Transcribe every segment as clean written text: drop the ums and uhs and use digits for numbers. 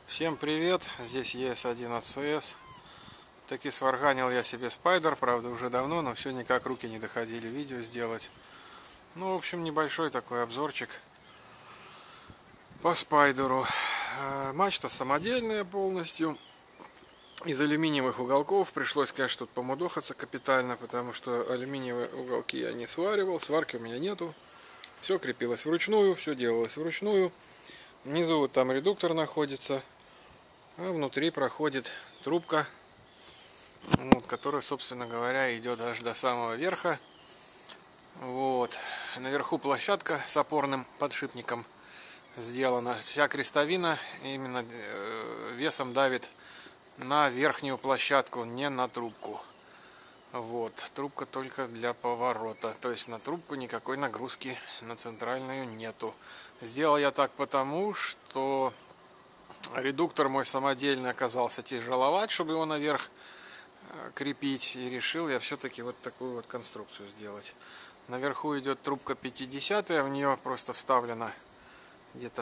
Всем привет, здесь ES1CS. Таки сварганил я себе спайдер, правда уже давно, но все никак руки не доходили видео сделать. Ну, в общем, небольшой такой обзорчик по спайдеру. Мачта самодельная полностью, из алюминиевых уголков. Пришлось, конечно, тут помудохаться капитально, потому что алюминиевые уголки я не сваривал, сварки у меня нету. Все крепилось вручную, все делалось вручную. Внизу вот там редуктор находится. А внутри проходит трубка, вот, которая, собственно говоря, идет аж до самого верха. Вот. Наверху площадка с опорным подшипником сделана. Вся крестовина именно весом давит на верхнюю площадку, не на трубку. Вот. Трубка только для поворота. То есть на трубку никакой нагрузки на центральную нету. Сделал я так потому, что редуктор мой самодельный оказался тяжеловат, чтобы его наверх крепить. И решил я все-таки вот такую вот конструкцию сделать. Наверху идет трубка 50, в нее просто вставлена где-то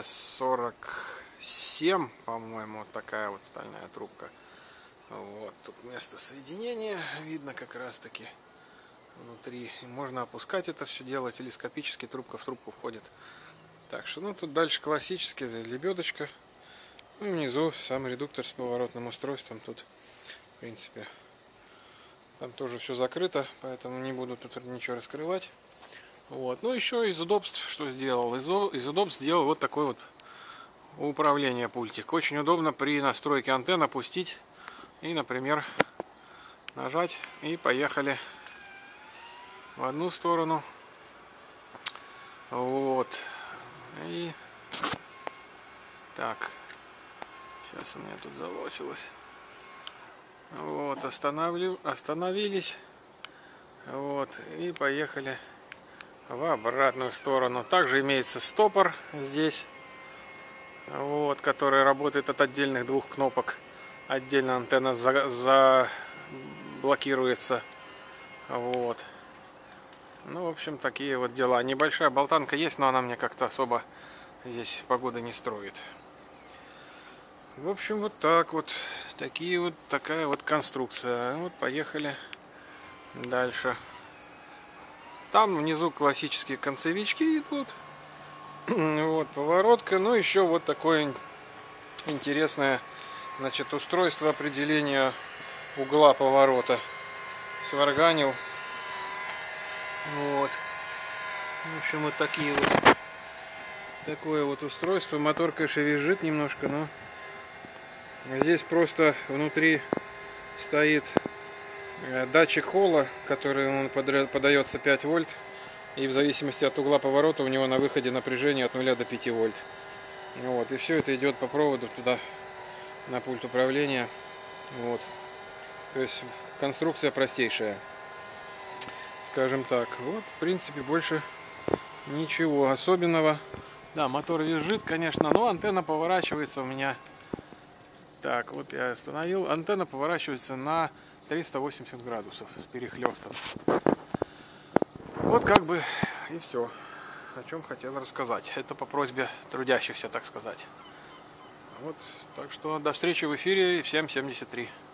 47, по-моему, вот такая вот стальная трубка. Вот, тут место соединения видно как раз таки внутри. И можно опускать это все дело, телескопически трубка в трубку входит. Так что, ну тут дальше классически лебедочка. Ну, внизу сам редуктор с поворотным устройством. Тут, в принципе, там тоже все закрыто, поэтому не буду тут ничего раскрывать. Вот. Ну, еще из удобств, что сделал? Из удобств сделал вот такой вот управление пультик. Очень удобно при настройке антенн опустить и, например, нажать, и поехали в одну сторону. Вот. И так. Сейчас у меня тут залочилось. Вот, остановились. Вот, и поехали в обратную сторону. Также имеется стопор здесь, вот, который работает от отдельных двух кнопок. Отдельно антенна заблокируется. Вот. Ну, в общем, такие вот дела. Небольшая болтанка есть, но она мне как-то особо здесь погоды не строит. В общем, вот так вот. Такая вот конструкция. Вот поехали дальше. Там внизу классические концевички идут. Вот поворотка. Ну, еще вот такое интересное, значит, устройство определения угла поворота. Сварганил. Вот. В общем, вот такие вот. Такое вот устройство. Мотор, конечно, визжит немножко, но здесь просто внутри стоит датчик холла, который он подается 5 вольт. И в зависимости от угла поворота у него на выходе напряжение от 0 до 5 вольт. Вот. И все это идет по проводу туда, на пульт управления. Вот. То есть конструкция простейшая. Скажем так. Вот, в принципе, больше ничего особенного. Да, мотор визжит, конечно, но антенна поворачивается у меня. Так, вот я остановил. Антенна поворачивается на 380 градусов с перехлестом. Вот как бы и все, о чем хотел рассказать. Это по просьбе трудящихся, так сказать. Вот, так что до встречи в эфире. Всем 73.